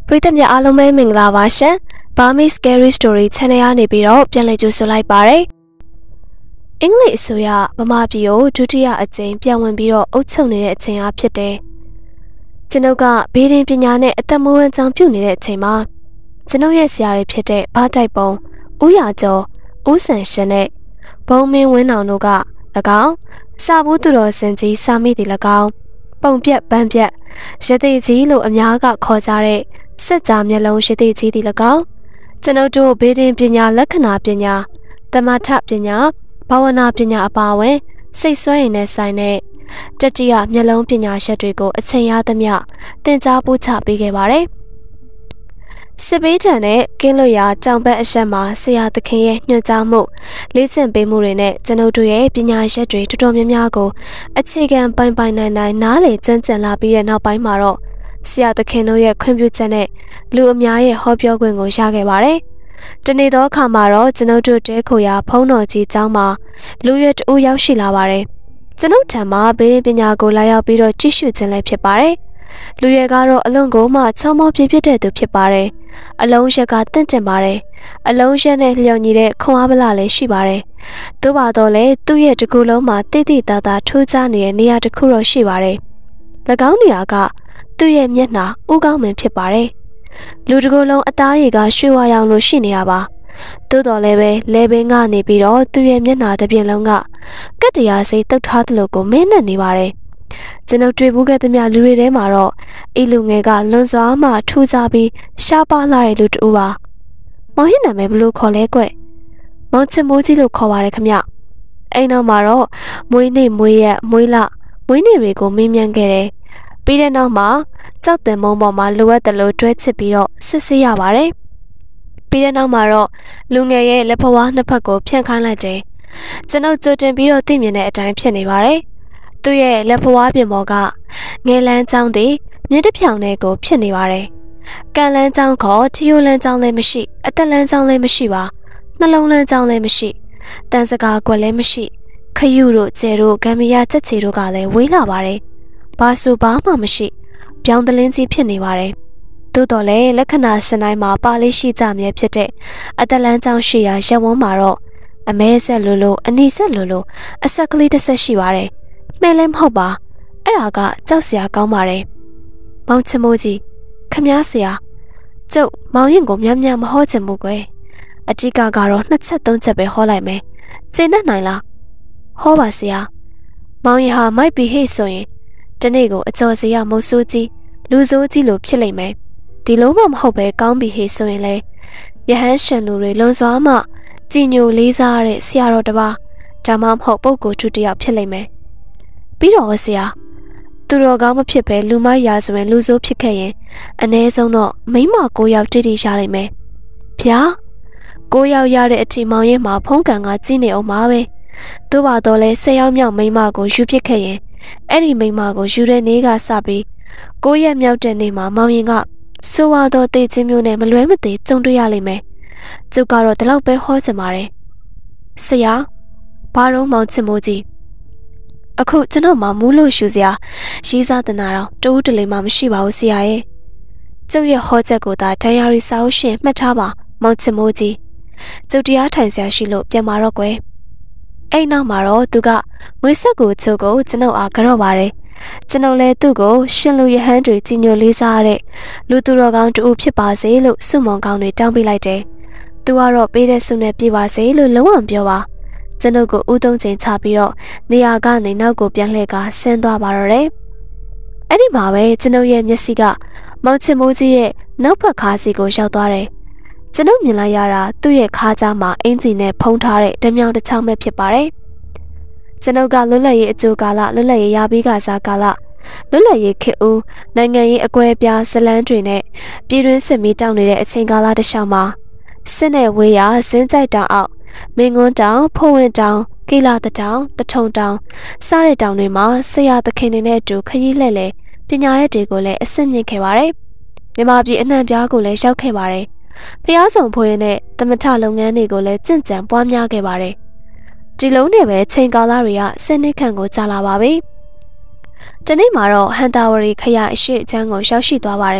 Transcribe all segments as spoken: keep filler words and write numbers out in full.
ပရိသတ်များအားလုံးပဲမင်္ဂလာပါရှင် Burmese Scary Story Channel ကနေပြီးတော့ပြန်လည်ကြိုဆိုလိုက်ပါတယ်။အင်္ဂလိပ်အစိုးရဗမာပြည်ကိုဒုတိယအကြိမ်ပြန်ဝင်ပြီးတော့အုပ်ချုပ်နေတဲ့အချိန်အားဖြစ်တယ်။ကျွန်ုပ်ကဘေးဒင်ပညာနဲ့အသက်မွေးဝမ်းကြောင်းပြုနေတဲ့အချိန်မှာကျွန်ုပ်ရဲ့ဆရာတွေဖြစ်တဲ့ဘာတိုက်ပုံ၊ဦးရကျော်၊ဦးဆန်ရှင်နဲ့ဘုံမင်းဝင်းအောင်တို့က၎င်းစာဘူးသူတော်စင်ကြီးစာမိတီ၎င်းပုံပြက်ပန်းပြက်ရသေးကြီးလို့အများကခေါ်ကြတဲ့စက်ကြားမျက်လုံးရသေးကြီးတီ၎င်းကျွန်ုပ်တို့ဘေးဒင်ပညာလက္ခဏာပညာတမထပညာဘာဝနာပညာအပါအဝင်စိတ်ဆွဲရင်နဲ့ဆိုင်တဲ့တတိယမျက်လုံးပညာရက်တွေကိုအချိန်ရသမျှသင်ကြားပို့ချပေးခဲ့ပါတယ်။စစ်ဘေးဒဏ်နဲ့ကင်းလွတ်ရာတောင်ဘက်အရက်မှာဆရာသခင်ရဲ့ညွှန်ကြားမှုလေ့ကျင့်ပေးမှုတွေနဲ့ကျွန်ုပ်တို့ရဲ့ပညာရက်တွေတော်တော်များများကိုအခြေခံပိုင်ပိုင်နိုင်နိုင်နားလည်ကျွမ်းကျင်လာပြီးတဲ့နောက်ပိုင်းမှာတော့ဆရာသခင်တို့ရဲ့ခွင့်ပြုချက်နဲ့လူအများရဲ့ဟောပြောခွင့်ကိုရခဲ့ပါတယ်။တနေ့သောအခါမှာတော့ကျွန်ုပ်တို့တဲခိုရာဖုံးတော်ကြီးကျောင်းမှာလူရွယ်တဦးရောက်ရှိလာပါတယ်။ကျွန်ုပ်ထံမှာဘေးပညာကိုလာရောက်ပြီးတော့ကြည့်ရှုခြင်းလည်းဖြစ်ပါတယ်။လူရွယ်ကတော့အလွန်ကိုမှချောမောပြည့်ပြည့်တဲ့သူဖြစ်ပါတယ်။အလုံးရက်ကတင့်တင်ပါတယ်။အလုံးရက်နဲ့လျော်ညီတဲ့ခွန်အားပလလည်းရှိပါတယ်။သို့ပါတော့လေသူ့ရဲ့တကူလုံးမှာတိတိတသားထူးခြားနေတဲ့နေရာတစ်ခုတော့ရှိပါတယ်။၎င်းနေရာကသူ့ရဲ့မျက်နှာဥကောင်းမင်းဖြစ်ပါတယ်။လူတကူလုံးအသားရည်ကရွှေဝါရောင်လိုရှိနေရပါ။သို့တော်လည်းပဲလဲပင်ကနေပြီးတော့သူ့ရဲ့မျက်နှာတစ်ပြင်လုံးကကက်တရာစိတ်တုတ်ထားသလိုကိုမင်းနဲ့နေပါတယ်။ကျွန်ုပ်တွေ့ဘူးခဲ့သမျှလူတွေထဲမှာတော့ဤလူငယ်ကလွန်စွာမှထူးခြားပြီးရှားပါလာတဲ့လူတူပါ။မောင်ရင်နာမည်ဘလို့ခေါ်လဲကွ။မောင်ချင်မိုးကြီးလို့ခေါ်ပါတယ်ခမ။အိမ်နောက်မှာတော့မွေးနေ့မွေးရက်မွေးလမွေးနေ့တွေကိုမင်းမြန်ခဲ့တယ်။ပြီးတဲ့နောက်မှာကြောက်တင်မုံပေါ်မှာလိုအပ်တယ်လို့တွဲချစ်ပြီးတော့စစ်ဆေးရပါတယ်။ပြီးတဲ့နောက်မှာတော့လူငယ်ရဲ့လက်ဖွားနှစ်ဖက်ကိုဖြန့်ခိုင်းလိုက်တယ်။ကျွန်ုပ်ကြိုတင်ပြီးတော့သိမြင်တဲ့အတိုင်းဖြစ်နေပါတယ်။သူ့ရဲ့လက်ဖွားပြင်ပေါ်ကငယ်လန်းချောင်းသည်မြစ်တစ်ဖြောင်ထဲကိုဖြစ်နေပါတယ်။ကန်လန်းချောင်းခေါ်ထီယိုလန်းချောင်းလည်းမရှိအသက်လန်းချောင်းလည်းမရှိပါနှလုံးလန်းချောင်းလည်းမရှိတန်စကားကွက်လည်းမရှိခယူတို့ကျဲတို့ဂမ်ဘီယာချက်ချီတို့ကလည်းဝေးလာပါတယ်။ဘာဆိုဘာမှမရှိပြောင်းတလင်းကြီးဖြစ်နေပါတယ်။သို့တော်လည်းလက္ခဏာရှင်တိုင်းမှာပါလေးရှိကြမြဲဖြစ်တဲ့အတလန်းချောင်းရှိရာရက်ဝန်းမှာတော့အမဲဆက်လိုလိုအနီဆက်လိုလိုအဆက်ကလေးတစ်ဆက်ရှိပါတယ်။မှဲလည်းမဟုတ်ပါအဲ့ဒါကကြောက်စရာကောင်းပါတယ်။မောင်ချမိုးကြီးခမားဆရာကျုပ်မောင်ရင်ကိုမြတ်မြတ်မဟောချင်ဘူးကွယ်။အတိကကတော့နှစ်ချက်သုံးချက်ပဲဟောလိုက်မယ်။ကျင့်တတ်နိုင်လား။ဟောပါဆရာ။မောင်ရင်ဟာမိုက်ပြီးဟိတ်ဆိုရင်တနေ့ကိုအကျော်စရာမုတ်ဆိုးကြီးလူဆိုးကြီးလိုဖြစ်လိမ့်မယ်။ဒီလုံးမမဟုတ်ပဲကောင်းပြီးဟိဆိုရင်လေယဟန်ရှင်လူတွေလွန်စွာမှကြည်ညိုလေးစားတဲ့ဆရာတော်တစ်ပါးဒါမှမဟုတ်ပုဂ္ဂိုလ်သူတစ်ယောက်ဖြစ်လိမ့်မယ်။ပြီးတော့ဆရာသူတော်ကောင်းမဖြစ်ပဲလူမိုက်ရာဆိုရင်လူဆိုးဖြစ်ခဲ့ရင်အ ਨੇ ဆုံးတော့မိမကိုယောက်တည်တည်ရလိမ့်မယ်။ဗျာကိုယောက်ရတဲ့အထီမောင်ရင်မှာဖုံးကန်ကကြီးနေအောင်ပါပဲ။သို့ပါတော့လဲဆယ်ယောက်မြောက်မိမကိုယူပစ်ခဲ့ရင်အဲ့ဒီမိမကိုယူတဲ့နေ့ကစပြီးကိုရက်မြောက်တဲ့နေ့မှာမောင်ရင်ကဆိုဝါတော့တေချင်းမျိုးနဲ့မလွဲမသွေကြုံတွေ့ရလိမ့်မယ်။ကျုပ်ကတော့ဒီလောက်ပဲဟောချင်ပါတယ်။ဆရာဘာတော့မောင်ချင်မိုးကြီးအခုကျွန်တော်မှမူးလို့ရှူစရာရီးစားတနာတော့တူးတလေမှမရှိပါဘူးဆရာရဲ့။ကျုပ်ရဲ့ဟောချက်ကိုသာဒိုင်ယာရီစာအုပ်ရှင်မှတ်ထားပါမောင်ချင်မိုးကြီး။ကျုပ်တရားထိုင်စရာရှိလို့ပြန်มาတော့ကွယ်။အဲ့နောက်မှာတော့သူကငွေဆက်ကိုချုပ်ကိုကျွန်ုပ်အားကြော့ပါတယ်။ကျွန်ုပ်လည်းသူ့ကိုရှင်လူရဟန်းတွေကြီးညိုလေးစားတဲ့လူသူတော်ကောင်းတူဖြစ်ပါစေလို့စုမုံကောင်းတွေတောင်းပေးလိုက်တယ်။သူကတော့ပေးတဲ့ဆုနဲ့ပြပါစေလို့လုံးဝပြောပါ။ကျွန်ုပ်ကိုဥသုံးချိန်ချပြီးတော့နေရာကနေနောက်ကိုပြန်လှည့်ကာဆင်းသွားပါတော့တယ်။အဲ့ဒီမှာပဲကျွန်ုပ်ရဲ့မျက်စိကမောင်ချင်မိုးကြီးရဲ့နောက်ဘက်ခါးစီကိုရောက်သွားတယ်။ကျွန်ုပ်မြင်လိုက်ရတာသူ့ရဲ့ခါးကြားမှာအင်ဂျင်နဲ့ဖုံးထားတဲ့ဓမြောင်တစ်ချောင်းပဲဖြစ်ပါတယ်။ကျွန်ုပ်ကလွတ်လပ်ရေးအကျိုးကာလလွတ်လပ်ရေးရပြီးကစားကာလလွတ်လပ်ရေးခေတ်ဦးနိုင်ငံရေးအကွဲပြားဇလန်းတွေနဲ့ပြည်တွင်းစစ်မီးတောက်နေတဲ့အချိန်ကာလတစ်လျှောက်မှာစစ်နဲ့ဝေးရာဇင်းကြိုက်တောင်အောက်မင်းကွန်းတောင်ဖိုးဝင်းတောင်ကိလာတတောင်တထုံတောင်စားတဲ့တောင်တွေမှာဆရာသခင်တွေနဲ့အတူခရီးလှည့်လဲပညာရဲ့တွေကိုလည်းအဆင့်မြင့်ခဲ့ပါတယ်။မြန်မာပြည်အနှံ့ပြားကိုလည်းရောက်ခဲ့ပါတယ်။ဖျားဆောင်ဖိုးရင်နဲ့သမထလုပ်ငန်းတွေကိုလည်းကြင့်ကြံပွားများခဲ့ပါတယ်။ဒီလုံးနဲ့ပဲချိန်ကာလတွေကစနစ်ခန့်ကိုကြာလာပါပြီ။ဒီနေ့မှာတော့ဟန်တာဝရီခရအရှိအချမ်းကိုရောက်ရှိသွားပါတယ်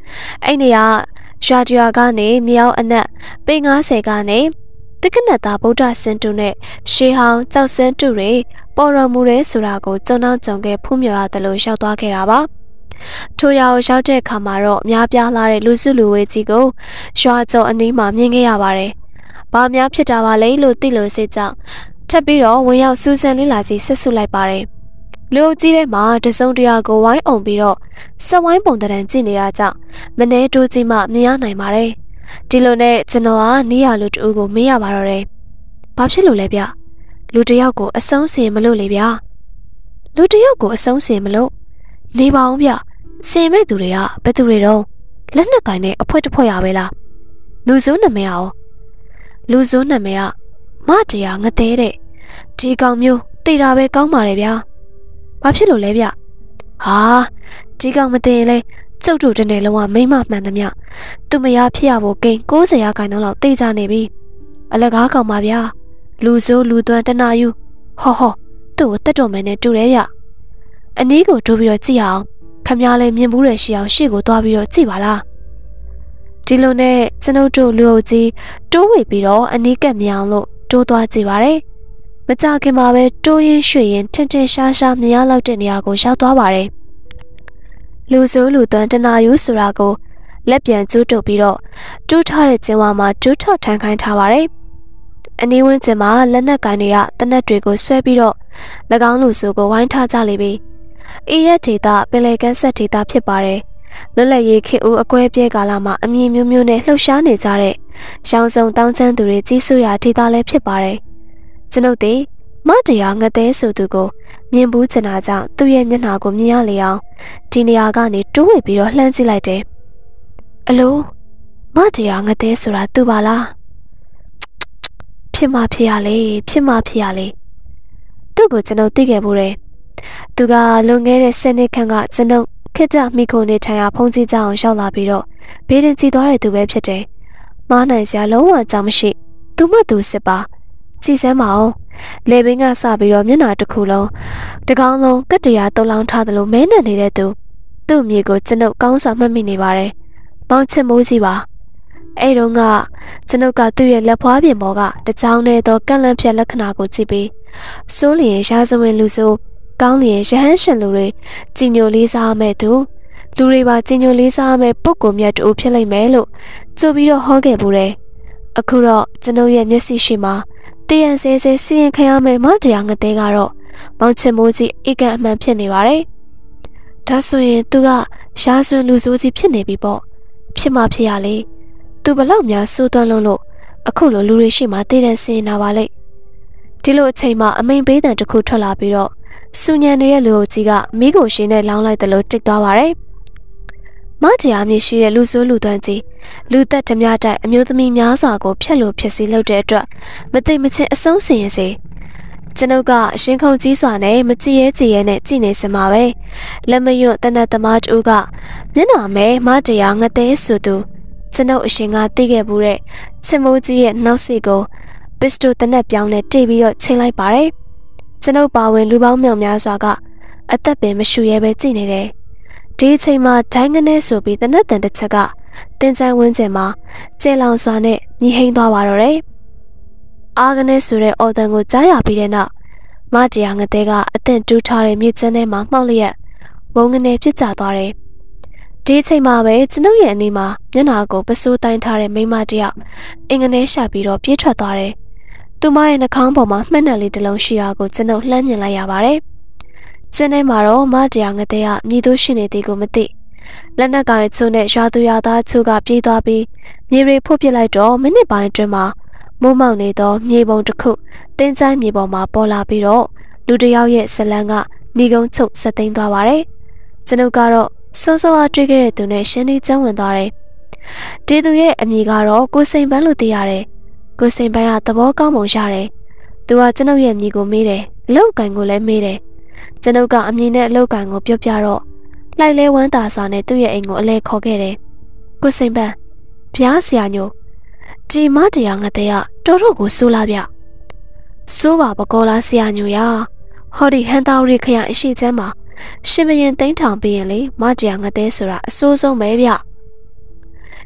အဲ့နေကရွာတရွာကနေမြောက်အနက်ပေငါးဆယ်ကနေတက္ကနတာဗုဒ္ဓစင်တုနဲ့ရှေးဟောင်းကြောက်စင်းတုတွေပေါ်တော်မူတဲ့ဆိုတာကိုကျုံနှောင်းကြုံခဲ့ဖူးမြော်ရတယ်လို့ရှောက်သွားခဲ့တာပါထိုရွာကိုရောက်တဲ့အခါမှာတော့များပြားလာတဲ့လူစုလူဝေးကြီးကိုရွာကျော်အနီးမှာမြင်ခဲ့ရပါတယ်။ဘာများဖြစ်တာပါလဲလို့သိလို့စိတ်ကြောင့်ထပ်ပြီးတော့ဝင်ရောက်စူးစမ်းလေးလာစီဆက်ဆုလိုက်ပါတယ်။လူကြီးထဲမှာတစုံတရာကိုဝိုင်းအောင်ပြီးတော့ဆက်ဝိုင်းပုံတံကြည့်နေရကြောင်းမနေတိုးကြီးမှမြင်ရနိုင်ပါတယ်။ဒီလိုနဲ့ကျွန်တော်ကနီးရလူတူကိုမေးရပါတော့တယ်။ဘာဖြစ်လို့လဲဗျ။လူတယောက်ကိုအဆုံးစီမလို့လေဗျ။လူတယောက်ကိုအဆုံးစီမလို့နေပါအောင်ဗျ။စင်မဲ့သူတွေကဘယ်သူတွေတော့လက်နှစ်ကင်နဲ့အဖွဲတစ်ဖွဲရပဲလား။လူစုနာမည်အောင်လူစုနာမည်ကမတရားငသေးတဲ့ဒီကောင်မျိုးတိတ်တာပဲကောင်းပါတယ်ဗျာဘာဖြစ်လို့လဲဗျဟာဒီကောင်မသိရင်လဲကျုပ်တို့တနေ့လုံးဝမိမမှန်သမျှသူမရဖြစ်ရဖို့ကိန်း၉၀ရာခိုင်နှုန်းလောက်တိတ်ကြနေပြီအလကားကောင်ပါဗျာလူစိုးလူသွမ်းတနာယူဟောဟောသူ့ကိုတက်တော်မယ်နဲ့တူတယ်ဗျအနည်းကိုတိုးပြီးတော့ကြည့်အောင်ခမရလဲမြင်ဘူးတယ်ရှိအောင်ရှေ့ကိုသွားပြီးတော့ကြည့်ပါလားဒီလိုနဲ့ကျွန်ုပ်တို့လူအုပ်ကြီးတိုးဝေပြီးတော့အနီးကပ်မြောင်လို့တိုးသွားကြည့်ပါရယ်မကြခင်မှာပဲတိုးရင်ရွှေရင်ထင်ထင်ရှားရှားမြင်ရလောက်တဲ့နေရာကိုရောက်သွားပါရယ်လူစိုးလူသွမ်းတနာယူဆိုတာကိုလက်ပြန်ကျူးတုပ်ပြီးတော့တူးထားတဲ့ကျင်းဝါမှာတူးထောက်ထန်ခိုင်းထားပါရယ်အနီးဝန်းကျင်မှာလက်နက်ကိုင်တွေကတနက်တွေကိုဆွဲပြီးတော့၎င်းလူစိုးကိုဝိုင်းထားကြလိမ့်ပြီအေးရဒေတာပင်လယ်ကမ်းဆက်ဒေတာဖြစ်ပါတယ်လွတ်လပ်ရေးခေတ်ဦးအကွဲပြဲကာလမှာအမြင်မျိုးမျိုးနဲ့လှုပ်ရှားနေကြတဲ့ရောင်စုံတောင်းချမ်းသူတွေကြီးစိုးရာဒေတာလည်းဖြစ်ပါတယ်ကျွန်ုပ်ဒီမတရားငသေးဆိုသူကိုမြင်ဘူးချင်တာကြောင့်သူ့ရဲ့မျက်နှာကိုမြင်ရလေအောင်ဒီနေရာကနေတိုးဝေပြီးတော့လှမ်းကြည့်လိုက်တယ်အလိုမတရားငသေးဆိုတာသူပါလားဖြစ်မှဖြစ်ရလေဖြစ်မှဖြစ်ရလေသူ့ကိုကျွန်ုပ်သိခဲ့ဘူးတယ်သူကလွန်ခဲ့တဲ့ဆယ်နှစ်ခန့်ကကျွန်ုပ်ခက်ကြမိခိုနေထိုင်ရာဖုန်ကြီးကြောင်ရောက်လာပြီးတော့ဘေးရင်ကြည့်သွားတဲ့သူပဲဖြစ်တယ်။မားနိုင်စရာလုံးဝကြောင်မရှိ။သူ့မသူစစ်ပါ။ကြည်စမ်းမအောင်။လေဘင်းကစပြီးတော့မျက်နှာတစ်ခုလုံးတကောင်းလုံးကတ္တရာတုံလောင်းထားသလိုမဲနဲ့နေတဲ့သူသူ့အမြေကိုကျွန်ုပ်ကောင်းစွာမှတ်မိနေပါတယ်။မောင်ချစ်မိုးကြီးပါ။အဲ့တုန်းကကျွန်ုပ်ကသူ့ရဲ့လက်ဖွားပြင်ပေါ်ကတကြောင်နဲ့တော့ကန့်လန့်ဖြတ်လက္ခဏာကိုကြည့်ပြီးစိုးလျင်ရာဇဝင်လူစိုးကောင်းလျင်ရဟန်းရှင်လူတွေကြည်ညိုလေးစားမဲ့သူလူတွေပါကြည်ညိုလေးစားမဲ့ပုဂ္ဂိုလ်မြတ်တူဖြစ်လိမ့်မယ်လို့ကြိုပြီးတော့ဟောခဲ့ဘူးတယ်အခုတော့ကျွန်ုပ်ရဲ့မျက်စိရှိမှာတည်ရန်စဲစဲစီရင်ခံရမယ့်မတရားငတဲ့ကတော့မောင်ချင်မိုးကြီးအိတ်ကအမှန်ဖြစ်နေပါတယ်ဒါဆိုရင်သူကရှားစွန်းလူဆိုးကြီးဖြစ်နေပြီပေါ့ဖြစ်မှဖြစ်ရလေသူဘလောက်များစိုးသွမ်းလုံးလို့အခုလိုလူတွေရှိမှတည်ရန်စီရင်တာပါလေဒီလိုအချိန်မှာအမိန်ပေးတဲ့တစ်ခုထွက်လာပြီးတော့စူညံနေတဲ့လူကြီးကမိကိုရှင်နဲ့လောင်းလိုက်တယ်လို့တိတ်သွားပါတယ်။မတရားမြည်ရှိတဲ့လူဆိုးလူသွမ်းကြီးလူသက်ဓမြတိုက်အမျိုးသမီးများစွာကိုဖျက်လို့ဖြစ်စီလုပ်တဲ့အတွက်မသိမချင်းအဆုံးစီရင်စေကျွန်ုပ်ကအရှင်ခုံကြီးစွာနဲ့မကြည်ရဲကြည်ရဲနဲ့ကြည်နေစမှာပဲလက်မယွတ်တနတ်သမားတူကမျက်နှာမဲမတရားငသေးဆိုသူကျွန်ုပ်အရှင်ကသိခဲ့ဘူးတဲ့ချစ်မိုးကြီးရဲ့နောက်စီကိုပစ္စတိုတနက်ပြောင်းနဲ့တိတ်ပြီးတော့ချိန်လိုက်ပါတယ်ကျွန်ုပ်ပါဝင်လူပေါင်းမြောက်များစွာကအသက်ပင်မရှူရဲပဲကြည်နေတယ်ဒီအချိန်မှာဒိုင်းကနေဆိုပြီးတနက်တန်တစ်ချက်ကတင်ဆိုင်ဝင်းကျင်မှာကျေလောင်စွာနဲ့ညီဟိန်းသွားပါတော့တယ်အာကနေဆိုတဲ့အော်တန်ကိုကြားရပြီးတဲ့နောက်မတရားငတဲ့ကအသင့်တူးထားတဲ့မြေကျန်းထဲမှာမှောက်လျက်ဝုန်းကနေပြစ်ကျသွားတယ်ဒီအချိန်မှာပဲကျွန်ုပ်ရဲ့အနီးမှာမျက်နှာကိုပစိုးတိုင်းထားတဲ့မိန်းမတစ်ယောက်အင်္ဂနဲရှာပြီးတော့ပြေးထွက်သွားတယ်သူမရဲ့နှာခေါင်းပေါ်မှာမှတ်နယ်လေးတစ်လုံးရှိတာကိုကျွန်ုပ်လှမ်းမြင်လိုက်ရပါတယ်။ကျင်းထဲမှာတော့မတရားငတဲ့ကမြည်သူရှိနေသည်ကိုမသိလက်နက်ကိုင်ချိုးနဲ့ရွာသူရွာသားချိုးကပြေးသွားပြီးမြေရီဖုတ်ပစ်လိုက်တော့မိနစ်ပိုင်းအတွင်းမှာမိုးမောက်နေသောမြေပုံတစ်ခုတင်းကျိုင်းမြေပေါ်မှာပေါ်လာပြီးတော့လူတစ်ယောက်ရဲ့ဇလံကဏီကုန်းချုပ်ဆက်သိမ်းသွားပါတယ်။ကျွန်ုပ်ကတော့စောစောအားတွေ့ခဲ့တဲ့သူနဲ့ရှင်းနေကျန်းဝင်သွားတယ်။ဒီသူရဲ့အမည်ကတော့ကိုစိန်ပန်းလို့သိရတယ်။ကိုစိန်ပန်းကသဘောကောင်းပုံရတယ်။သူကကျွန်ုပ်ရဲ့အမည်ကိုမေးတယ်။အလောက်ကန်ကိုလည်းမေးတယ်။ကျွန်ုပ်ကအမည်နဲ့အလောက်ကန်ကိုပြောပြတော့လိုက်လဲဝမ်းသာစွာနဲ့သူ့ရဲ့အိမ်ကိုအလဲခေါ်ခဲ့တယ်။ကိုစိန်ပန်းဘုရားဆရာညိုဒီမတရားငတဲ့ကတော်တော်ကိုဆိုးလာဗျ။ဆိုးပါပကောလားဆရာညိုရ။ဟောဒီဟန်တာရီခရိုင်အရှိချမ်းမှာရှင်မရင်တိန်းထောင်ပြီးရင်လေမတရားငတဲ့ဆိုတာအဆိုးဆုံးပဲဗျ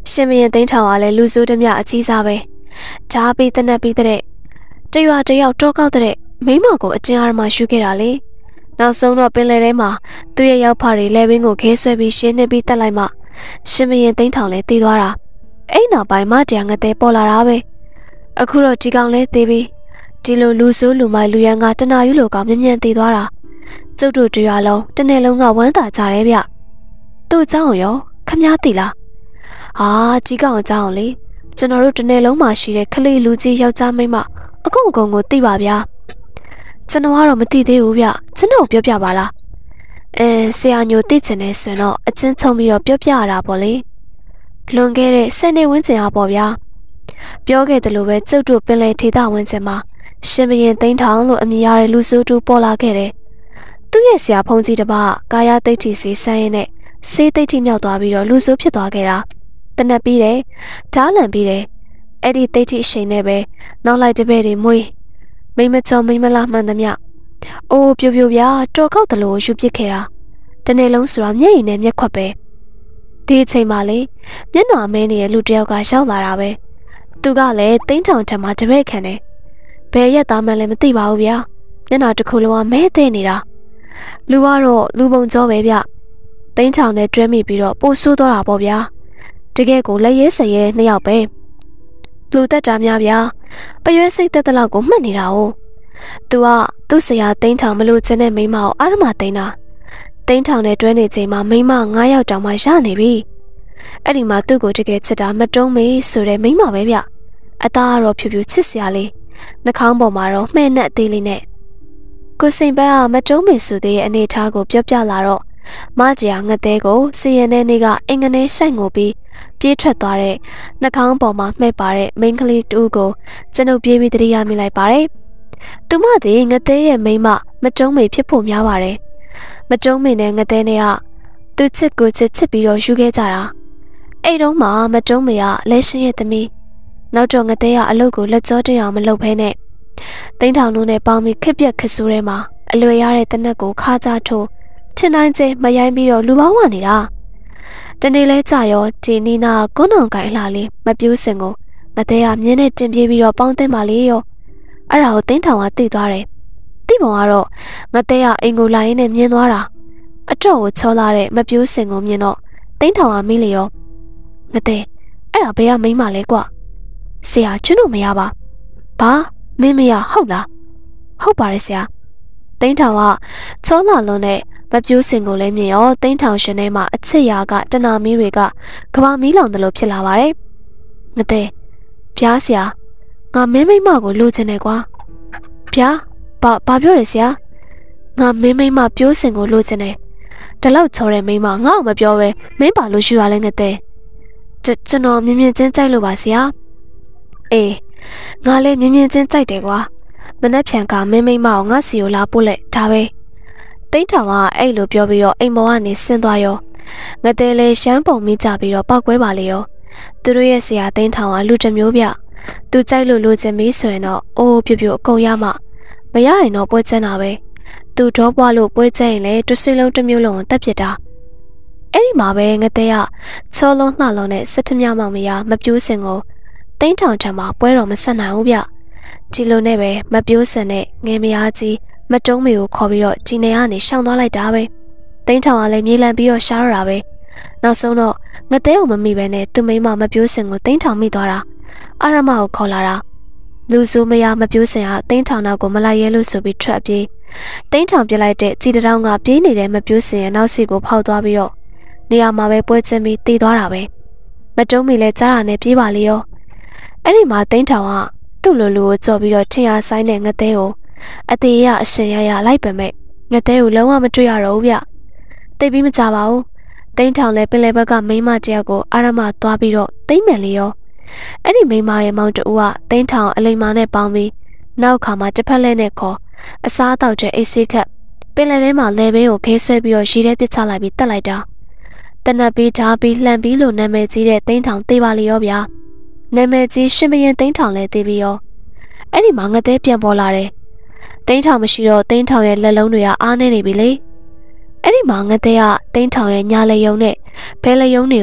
ရှင်မရင်သိန်းထောင်ကလည်းလူဆိုးတမျှအကြီးစားပဲဓာပြီးတနက်ပြီးတဲ့တရွာတယောက်တောကောက်တဲ့မိမကိုအကျဉ်းအားမှရှုခဲ့တာလေနောက်ဆုံးတော့ပင်လယ်ထဲမှာသူ့ရဲ့ရောက်ဖတွေလဲဘင်းကိုခဲဆွဲပြီးရှင်းနေပြီးတက်လိုက်မှရှင်မရင်သိန်းထောင်လည်းတည်သွားတာအဲ့နောက်ပိုင်းမှတရားငတဲ့ပေါ်လာတာပဲအခုတော့ဒီကောင်လဲတည်ပြီးဒီလိုလူဆိုးလူမိုက်လူရန်ကတနာယူလိုကောင်မြ мян တည်သွားတာကျုပ်တို့တရွာလုံးတနေ့လုံးကဝမ်းသာကြတယ်ဗျသူ့เจ้าရောခမည်းသိလားဟာဒီကောင်အကြောင်းလေကျွန်တော်တို့တနေ့လုံးမှာရှိတဲ့ခလေးလူကြီးယောက်ျားမိန်းမအကုန်အကုန်ကိုသိပါဗျာကျွန်တော်ကတော့မသိသေးဘူးဗျကျွန်တော်ပြောပြပါလားအဲဆရာညိုသိချင်နေဆိုရင်တော့အချင်းချုံပြီးတော့ပြောပြရတာပေါ့လေလွန်ခဲ့တဲ့ဆယ်နှစ်ဝန်းကျင်အောင်ပေါ့ဗျာပြောခဲ့တယ်လို့ပဲကျုပ်တို့ပင်လယ်ထေသဝန်းကျင်မှာရှင်ဘရင်သိန်းထောင်လို့အမည်ရတဲ့လူဆိုးတူပေါ်လာခဲ့တယ်သူ့ရဲ့ဆရာဖုန်းကြီးတစ်ပါးကာယသိဋ္ဌိစီဆန်းရင်းနဲ့စေးသိဋ္ဌိမြောက်သွားပြီးတော့လူဆိုးဖြစ်သွားခဲ့တာတနက်ပြီးတယ်ဓားလန်ပြီးတယ်အဲ့ဒီသိဋ္ဌိအရှိန်နဲ့ပဲနောက်လိုက်တပည့်တွေမွေးမိမချောမိမလားမှန်သမျှအိုးပြိုပြိုပြာတော်ခောက်တလို့ယူပစ်ခဲ့တာတနေ့လုံးဆိုတာမျက်ရည်နဲ့မျက်ခွက်ပဲဒီအချိန်မှလေမျက်နှာမဲနေတဲ့လူတယောက်ကရောက်လာတာပဲသူကလည်းသိန်းထောင်ထက်မှတပည့်ခံတယ်ဘယ်ရက်သားမှလည်းမသိပါဘူးဗျာမျက်နှာတစ်ခုလုံးကမဲသေးနေတာလူကတော့လူပုံကြောပဲဗျသိန်းထောင်နဲ့တွဲမိပြီးတော့ပို့ဆိုးသွားတာပေါ့ဗျာတကယ်ကိုလက်ရဲစရဲနှစ်ယောက်ပဲလူတက်တာများဗျာပရွဲစိတ်တက်တဲ့လောက်ကိုမှတ်နေတာ哦သူကသူ့ဆရာသိန်းထောင်မလို့ကျင်းတဲ့မိန်းမကိုအာရမသိန်းတာသိန်းထောင်နဲ့တွဲနေချိန်မှာမိန်းမငါးယောက်တောင်မှရနေပြီအဲ့ဒီမှာသူ့ကိုတကယ်ချစ်တာမတုံးမေးဆိုတဲ့မိန်းမပဲဗျအသားကတော့ဖြူဖြူချစ်စရာလေးနှာခေါင်းပေါ်မှာတော့မှဲ့နဲ့အသေးလေးနဲ့ကိုစိန်ပန်းကမတုံးမေဆိုတဲ့အနေထားကိုပြောပြလာတော့မတရားငတဲ့ကိုစီရင်တဲ့နေ့ကအင်္ဂနဲဆိုင်ကိုပြီးပြေးထွက်သွားတဲ့နှာခေါင်းပေါ်မှာမှဲ့ပါတဲ့မိန်းကလေးတူကိုကျွန်ုပ်ပြေးပြီးတတိယမိလိုက်ပါတယ်။သူမသည်ငတဲ့ရဲ့မိန်းမမတုံးမေဖြစ်ဖို့များပါတယ်။မတုံးမေနဲ့ငတဲ့နဲ့ကသူချစ်ကိုချစ်ချစ်ပြီးတော့ယူခဲ့ကြတာ။အဲ့တုန်းမှာမတုံးမေကလက်ရှင်ရဲ့သမီးနောက်တော့ငတဲ့ကအလုပ်ကိုလက်ကြောတရအောင်မလုပ်ဘဲနဲ့တိန်းထောင်လုံးနဲ့ပေါင်းပြီးခက်ပြက်ခဆူးထဲမှာအလွယ်ရတဲ့တနက်ကိုခါကြထိုးချင်တိုင်းကျမရိုင်းပြီးတော့လူပေါင်းဝနေတာတနေ့လဲကြာရောဒီနီနာကုန်းအောင်ကိုင်လှလေးမပြူးစင်ကိုငတဲ့ကမြင်းနဲ့တင်ပြေးပြီးတော့ပေါင်းသိမ်းပါလေရောအဲ့ဒါကိုတင်းထောင်ကသိသွားတယ်တိပုံကတော့ငတဲ့ကအိမ်ကိုလာရင်းနဲ့မြင်သွားတာအတော့ကိုချောလာတဲ့မပြူးစင်ကိုမြင်တော့တင်းထောင်ကမိလေရောငတဲ့အဲ့ဒါဘယ်ကမိမလဲကွဆရာကျွန်းတို့မရပါဘာမင်းမရဟုတ်လားဟုတ်ပါတယ်ဆရာတိန်းထောင်ကချောလာလုံးနဲ့မပြိုးစင်ကိုလည်းမြင်ရောတိန်းထောင်ရှင်ထဲမှာအချစ်ရာကတနာမီးတွေကကဘာမီးလောင်တယ်လို့ဖြစ်လာပါတယ်ငတဲ့ပြားဆရာငါမင်းမိမကိုလိုချင်တယ်ကွာပြားဘာဘာပြောရဆရာငါမင်းမိမပြိုးစင်ကိုလိုချင်တယ်ဒီလောက်ချောတဲ့မိမငါ့ကိုမပြောပဲမင်းပါလို့ရှိရလဲငတဲ့ကျွန်တော်မြင်မြင်ချင်းကြိုက်လို့ပါဆရာအေးငါလည်းမြင်မြင်ချင်းကြိုက်တယ်ကွာမနှက်ဖြန်ကမင်းမိမကိုငါစီကိုလာပို့လက်ဒါပဲတိန်းထောင်ကအဲ့လိုပြောပြီးတော့အိမ်ပေါ်ကနေဆင်းသွားရောငတဲ့လေရှမ်းပုံမိကြပြီးတော့ပောက်ကွဲပါလေရောသူတို့ရဲ့ဆရာတိန်းထောင်ကလူတစ်မျိုးပြသူကြိုက်လို့လိုချင်ပြီးဆိုရင်တော့အိုးပြပြအကုန်ရမှမရရင်တော့ပွဲချမ်းတာပဲသူတော့ပွားလို့ပွဲချမ်းရင်လေတွဆွေးလုံးတစ်မျိုးလုံးတက်ပြစ်တာအဲ့ဒီမှာပဲငတဲ့ကချောလုံးနှလုံးနဲ့စစ်ထမြမောင်မရမပြိုးစင်ကိုတိန်းထောင်ထံမှာပွဲတော်မဆက်နိုင်ဘူးဗျဒီလိုနဲ့ပဲမပြိုးစင်နဲ့ငယ်မယားကြီးမတုံးမေကိုခေါ်ပြီးတော့ဒီနေရာကနေရှောင်သွားလိုက်တာပဲတိန်းထောင်ကလည်းမြေလံပြီးတော့ရှားရတာပဲနောက်ဆုံးတော့ငတဲ့ကိုမမိပဲနဲ့သူမိမမပြိုးစင်ကိုတိန်းထောင်မိသွားတာအာရမကိုခေါ်လာတာလူဆိုးမယားမပြိုးစင်ကတိန်းထောင်နောက်ကိုမလိုက်ရဲလို့ဆိုပြီးထွက်ပြေးတိန်းထောင်ပြလိုက်တဲ့ကြည်တောင်ကပြေးနေတဲ့မပြိုးစင်ရဲ့နောက်စီကိုဖောက်သွားပြီးတော့နေရာမှာပဲပွဲချင်းပြီးတည်သွားတာပဲမတုံးမေလည်းကြားတာနဲ့ပြေးပါလေရောအဲ့ဒီမှာတိန်းထောင်ကသူ့လိုလိုကိုကြော်ပြီးတော့ထင်ရဆိုင်တဲ့ငတဲ့ကိုအသေးရအရှင်ရရလိုက်ပေမဲ့ငတဲ့ကိုလုံးဝမတွေ့ရတော့ဘူးဗျတိတ်ပြီးမကြပါဘူးတိန်းထောင်လည်းပင်လယ်ဘက်ကမိန်းမတယောက်ကိုအာရမသွားပြီးတော့တိတ်မယ်လေရောအဲ့ဒီမိန်းမရဲ့မောင်တူကတိန်းထောင်အလိမ္မာနဲ့ပေါင်းပြီးနောက်ခါမှာတစ်ဖက်လဲနဲ့ခေါ်အစားတောက်တဲ့အိတ်စိခက်ပင်လယ်ထဲမှာလဲဘင်းကိုခဲဆွဲပြီးတော့ရေထဲပစ်ချလိုက်ပြီးတက်လိုက်တာတနက်ပြီးဓာပြီးလှန်ပြီးလို့နာမည်ကြီးတဲ့တိန်းထောင်သေးပါလေရောဗျာနာမည်ကြီးရှင်မရင်တိန်းထောင်လဲသေးပြီးရောအဲ့ဒီမှာငတဲ့ပြန်ပေါ်လာတယ်တိန်းထောင်မရှိတော့တိန်းထောင်ရဲ့လက်လုံးတွေကအားနေနေပြီလေအဲ့ဒီမှာငတဲ့ကတိန်းထောင်ရဲ့ညာလက်ယုံနဲ့ဘဲလက်ယုံတွေကို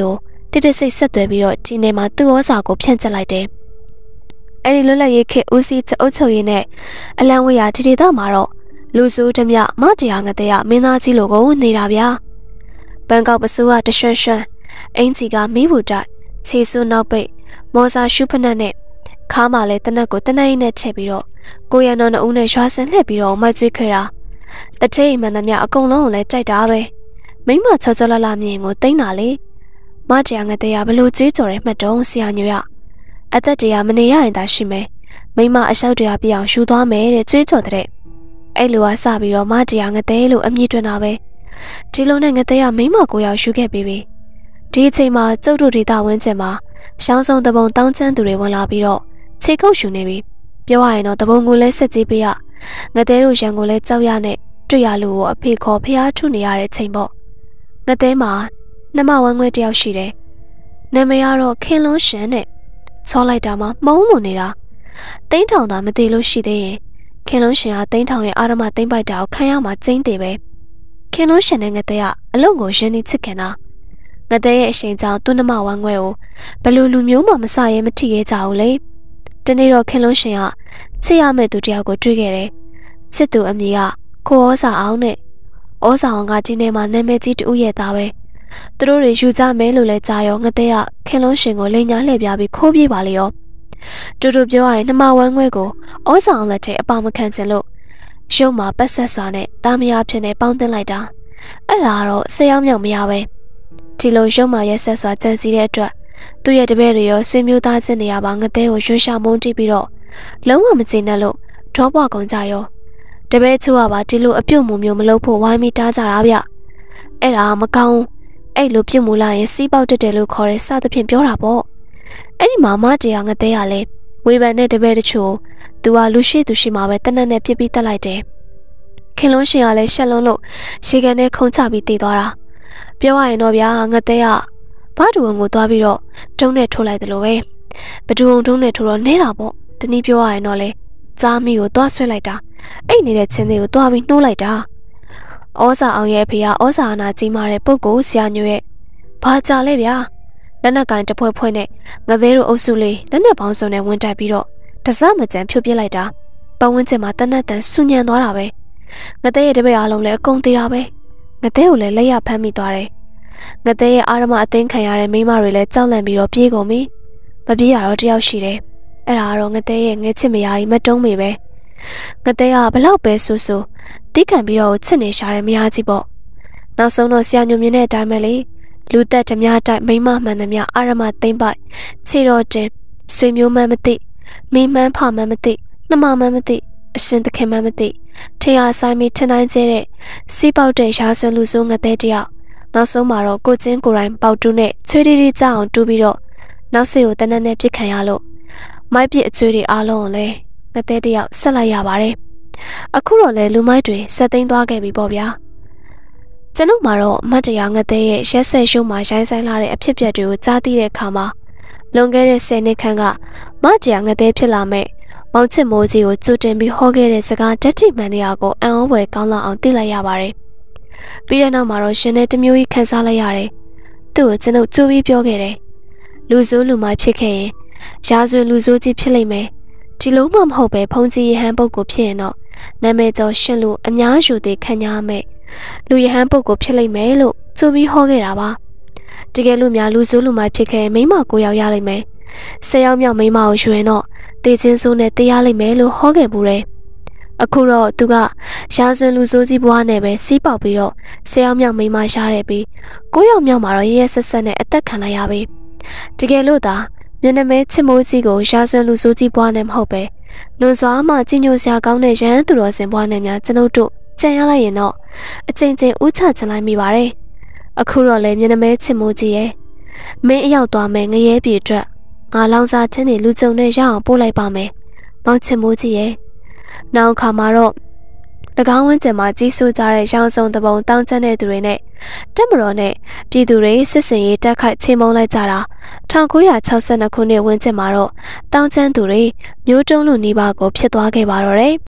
တိတိစိတ်ဆက်သွဲပြီးတော့ဒီနေမှာသူ့ဩဇာကိုဖြန့်ကျက်လိုက်တယ်။အဲဒီလွတ်လပ်ရေးခေတ်ဦးစီးအုပ်ချုပ်ရေးနဲ့အလံဝေးရာဒီဒေသမှာတော့လူစုဓမြမတရားငတဲ့ရမင်းသားကြီးလိုကိုနေတာဗျာ။ဘန်ကောက်ပစိုးကတရွှွှွှအင်ကြီးကမီးဘူးတိုက်ခြေစွနောက်ပိတ်မော်စာရှုဖနက်နဲ့ခါမှလည်းတနက်ကိုတနက်ရည်နဲ့ထည့်ပြီးတော့ကိုရန်တော်နှုတ်နဲ့ရွှာစင်လှည့်ပြီးတော့မိုက်ကျွေးခဲ့တာတတိမှန်သမျှအကုန်လုံးကိုလည်းကြိုက်တာပဲမိမချောချောလလမြင်ကိုတိမ့်တာလေမတရားငတဲ့ရဘလို့ကျွေးကြော်တဲ့မှတ်တုံးဆရာညိုရအသက်တရားမနေရရင်သာရှိမယ်မိမအလျှောက်တရားပြအောင်ယူသွားမယ်တဲ့ကျွေးကြော်တဲ့အဲ့လိုကစပြီးတော့မတရားငတဲ့လို့အမည်တွင်တာပဲဒီလိုနဲ့ငတဲ့ရမိမကိုရောက်ယူခဲ့ပြီးပြီဒီအချိန်မှာကျုပ်တို့ဒေသဝင်းကျင်မှာရှောင်းဆုံးတပုံတောင်းချမ်းသူတွေဝင်လာပြီးတော့ခြေကုပ်ရှူနေပြီပြောရရင်တော့တပုံကိုလည်းဆက်ကြည့်ပေးရငတဲ့တို့ရန်ကိုလည်းကြောက်ရနဲ့တွေ့ရလို့အဖေခေါ်ဖျားထုနေရတဲ့ချိန်ပေါ့ငတဲ့မှာနှမဝမ်းခွဲတယောက်ရှိတယ်နာမည်ကတော့ခင်လုံးရှန်နဲ့ချောလိုက်တာမှမုံလို့နေတာတိန်းထောင်သာမသေးလို့ရှိသေးရင်ခင်လုံးရှင်ကတိန်းထောင်ရဲ့အာရမတိန်းပိုက်တာကိုခံရမှာကျင်းတယ်ပဲခင်လုံးရှင်နဲ့ငတဲ့ကအလုံးကိုရင်းနှီးချစ်ခင်တာငတဲ့ရဲ့အရှင်ကြောင့်သူ့နှမဝမ်းခွဲကိုဘလူလူမျိုးမှမစရဲမထိရဲကြဘူးလေတနေ့တော့ခင်လုံးရှင်ကချစ်ရမယ့်သူတယောက်ကိုတွေ့ခဲ့တယ်ချစ်သူအမည်ကကိုဩဇာအောင်နဲ့ဩဇာအောင်ကဒီနေ့မှနာမည်ကြီးတူရဲ့သားပဲသူတို့တွေယူကြမယ်လို့လဲကြားရောငတဲ့ကခင်လုံးရှင်ကိုလိန်ညာလှည့်ပြပြီးခိုးပြေးပါလေရောတူတူပြောရရင်နှမဝမ်းခွဲကိုဩဇာအောင်လက်ထဲအပါမခံချင်လို့ရုပ်မှာပတ်ဆက်စွာနဲ့တာမယာဖြစ်နေပေါင်းတင်လိုက်တာအဲ့ဒါတော့ဆရာမြောက်မရပဲဒီလိုရုပ်မှာရက်ဆက်စွာကြံစည်တဲ့အတွက်သူ့ရဲ့တပည့်တွေရောဆွေမျိုးသားချင်းနေရပါငတဲ့ကိုရွှေရှာမုန်းတိပြီးတော့လုံးဝမကျေနပ်လို့ဒေါပွားကုန်ကြရောတပည့်ချူကပါဒီလိုအပြုတ်မှုမျိုးမလုပ်ဖို့ဝိုင်းမိတားကြတာဗျအဲ့ဒါမကောင်းအဲ့လိုပြုတ်မှုလာရင်စီးပေါက်တက်တယ်လို့ခေါ်တဲ့စသဖြင့်ပြောတာပေါ့အဲ့ဒီမှာမတရားငတဲ့ရလဲဝေဖန်တဲ့တပည့်တချို့သူကလူရှိသူရှိမှပဲတနက်နဲ့ပြစ်ပြီးတက်လိုက်တယ်ခင်လုံးရှင်ကလည်းရှက်လုံးလို့ရှေကန်နဲ့ခုံချပြီးတည်သွားတာပြောရရင်တော့ဗျာငတဲ့ရဘာတူဝန်ကိုသွားပြီးတော့တုံးနဲ့ထိုးလိုက်တယ်လို့ပဲဘဒူုံတုံးနဲ့ထိုးတော့နေတာပေါ့တနည်းပြောရရင်တော့လေကြားမီကိုသွားဆွဲလိုက်တာအဲ့နေတဲ့ချင်းလေးကိုသွားပြီးနှိုးလိုက်တာဩဇာအောင်ရဲ့ဖေကဩဇာနာကြီးမာတဲ့ပုဂ္ဂိုလ်ဆရာညိုရဲ့ဘာကြလဲဗျာလက်နက်ကန်တဖွဲဖွဲနဲ့ငသေးတို့အုပ်စုလေးလက်နက်ပေါင်းစုံနဲ့ဝင်တိုက်ပြီးတော့တစမကြံဖြုတ်ပြစ်လိုက်တာပတ်ဝန်းကျင်မှာတနက်တန်ဆူညံသွားတာပဲငသေးရဲ့တပည့်အားလုံးလည်းအကုန်သေးတာပဲငသေးကိုလည်းလက်ရဖမ်းမိသွားတယ်ငသေးရဲ့အာရမအသိမ်းခံရတဲ့မိမတွေလည်းကြောက်လန့်ပြီးတော့ပြေးကုန်ပြီမပြေးရတော့တယောက်ရှိတယ်အဲ့ဒါကတော့ငသေးရဲ့ငဲချစ်မယားကြီးမတုံးမိပဲငတဲ့ကဘလောက်ပဲဆူဆူတီးခံပြီးတော့ချစ်နေရှာတဲ့မယားကြီးပေါ့နောက်ဆုံးတော့ဆရာညိုမြင့်တဲ့အတိုင်းပဲလေလူသက်ဓမြတိုက်မိမမှန်သမျှအာရမသိမ့်ပိုက်ခြေတော်တင်ဆွေမျိုးမှန်းမသိမိမှန်းဖမှန်းမသိနှမမှန်းမသိအရှင်သခင်မှန်းမသိထရာဆိုင်မီထင်တိုင်းကျဲတဲ့စီးပေါက်တဲ့ရာဇဝင်လူဆိုးငတဲ့တယောက်နောက်ဆုံးမှာတော့ကိုချင်းကိုရိုင်းပေါတူးနဲ့ချွေးတီတီကြအောင်တူးပြီးတော့နောက်စီကိုတနက်နဲ့ပြစ်ခံရလို့မိုက်ပြစ်အချွေးတွေအားလုံးကိုလည်းငတဲ့တယောက်ဆက်လိုက်ရပါတယ်အခုတော့လေလူမိုက်တွေဆက်သိမ်းသွားခဲ့ပြီပေါ့ဗျာကျွန်ုပ်မှာတော့မတ်တရားငတဲ့ရဲ့ရက်ဆက်ရှုံးမှာရိုင်းဆိုင်လာတဲ့အဖြစ်အပျက်တွေကိုကြားသိတဲ့အခါမှာလွန်ခဲ့တဲ့ဆယ်နှစ်ခန့်ကမတ်တရားငတဲ့ဖြစ်လာမဲ့မောင်ချစ်မိုးကြီးကိုကြိုတင်ပြီးဟောခဲ့တဲ့စကားဓာတ်တိမှန်နေရာကိုအံ့ဩဖွယ်ကောင်းလောက်အောင်သိလိုက်ရပါတယ်ပြီးတဲ့နောက်မှာတော့ရှင်နဲ့တမျိုးကြီးခန်းစားလိုက်ရတယ်သူ့ကိုကျွန်ုပ်ကြိုးပြီးပြောခဲ့တယ်လူဆိုးလူမိုက်ဖြစ်ခဲ့ရင်ရာဇဝင်လူဆိုးကြီးဖြစ်လိမ့်မယ်ဒီလိုမှမဟုတ်ပဲဖုန်ကြီးရဟန်းပုဂ္ဂိုလ်ဖြစ်ရင်တော့နာမည်ကျော်ရှင်လူအများယူသေးခံရမယ်လူရဟန်းပုဂ္ဂိုလ်ဖြစ်လိမ့်မယ်လို့ကြိုပြီးဟောခဲ့တာပါတကယ်လို့များလူဆိုးလူမိုက်ဖြစ်ခဲ့မိမကိုယောက်ရလိမ့်မယ်ဆယ်ယောက်မြောက်မိမကိုယူရင်တော့တေချင်းဆိုးနဲ့တရားလိမ့်မယ်လို့ဟောခဲ့ပူတယ်အခုတော့သူကရာဇဝင်လူဆိုးကြီးဘွားနဲ့ပဲစီးပေါက်ပြီးတော့ဆယ်ယောက်မြောက်မိမရှားတယ်ပြီးကိုယောက်မြောက်မှာတော့ရဲရဲဆက်ဆက်နဲ့အသက်ခံလိုက်ရပြီတကယ်လို့သာမျက်နှာမဲချစ်မိုးကြီးကိုရာဇဝင်လူဆိုးကြီးဘွားနဲ့မဟုတ်ပဲလွန်စွာမှကြီးညိုစရာကောင်းတဲ့ရဟန်းသူတော်စင်ဘွားနဲ့များကျွန်ုပ်တို့ကြံရလိုက်ရင်တော့အချိန်ချင်းဥချချလိုက်မိပါတယ်အခုတော့လေမျက်နှာမဲချစ်မိုးကြီးရဲ့မင်းအရောက်သွားမယ်ငရဲပြေအတွက်ငါလောင်စာချင်းတွေလူကြုံနဲ့ရအောင်ပို့လိုက်ပါမယ်မောင်ချစ်မိုးကြီးရဲ့နောက်ခါမှာတော့၎င်းဝန်းကျင်မှာကြီးစိုးကြတဲ့ရောင်စုံတပုံတောင်းကျတဲ့သူတွေနဲ့တက်မတော်နဲ့ပြည်သူတွေစစ်စင်ရေးတက်ခိုက်ချင်းမုံလိုက်ကြတာ၁၉၆၂ခုနှစ်ဝန်းကျင်မှာတော့တောင်းကျသူတွေမျိုးတုံးလူနီးပါးကိုဖြစ်သွားခဲ့ပါတော့တယ်